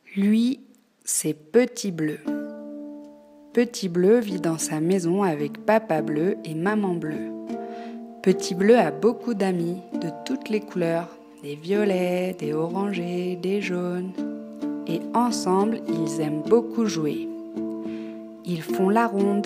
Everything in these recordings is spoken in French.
Lui, c'est Petit Bleu. Petit Bleu vit dans sa maison avec Papa Bleu et Maman Bleu. Petit Bleu a beaucoup d'amis de toutes les couleurs, des violets, des orangés, des jaunes. Et ensemble, ils aiment beaucoup jouer. Ils font la ronde.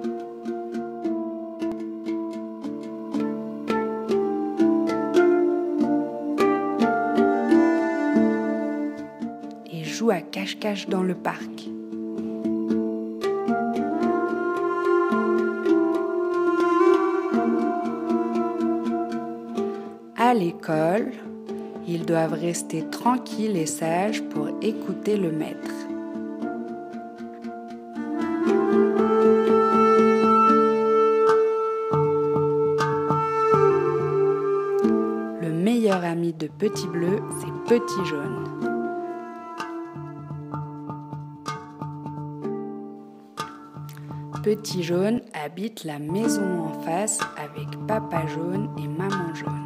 Et jouent à cache-cache dans le parc. À l'école, ils doivent rester tranquilles et sages pour écouter le maître. Le meilleur ami de Petit Bleu, c'est Petit Jaune. Petit Jaune habite la maison en face avec Papa Jaune et Maman Jaune.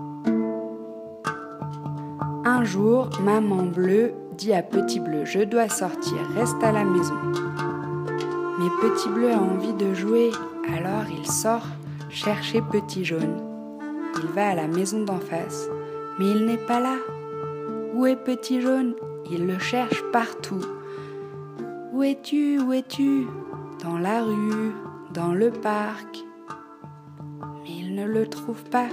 Un jour, Maman Bleu dit à Petit Bleu « Je dois sortir, reste à la maison ». Mais Petit Bleu a envie de jouer, alors il sort chercher Petit Jaune. Il va à la maison d'en face, mais il n'est pas là. Où est Petit Jaune? Il le cherche partout. Où es-tu? Où es-tu? Dans la rue, dans le parc. Mais il ne le trouve pas.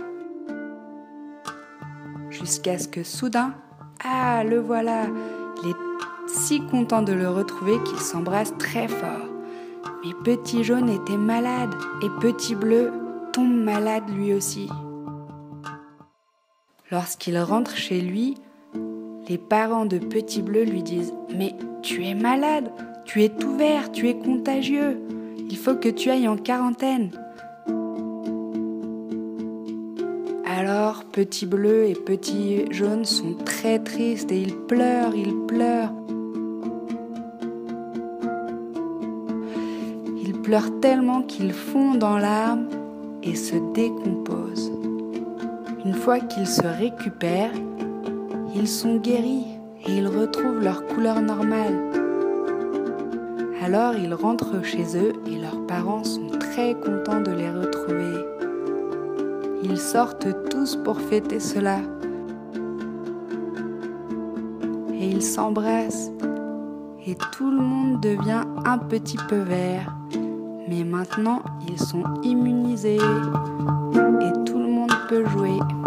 Jusqu'à ce que soudain, ah, le voilà! Il est si content de le retrouver qu'il s'embrasse très fort. Mais Petit Jaune était malade et Petit Bleu tombe malade lui aussi. Lorsqu'il rentre chez lui, les parents de Petit Bleu lui disent « Mais tu es malade, tu es tout vert, tu es contagieux, il faut que tu ailles en quarantaine. » Alors Petit Bleu et Petit Jaune sont très tristes et ils pleurent. Ils pleurent tellement qu'ils fondent en larmes et se décomposent. Une fois qu'ils se récupèrent, ils sont guéris et ils retrouvent leur couleur normale. Alors ils rentrent chez eux et leurs parents sont très contents de les retrouver. Ils sortent tous pour fêter cela. Et ils s'embrassent. Et tout le monde devient un petit peu vert. Mais maintenant, ils sont immunisés. Et tout le monde peut jouer.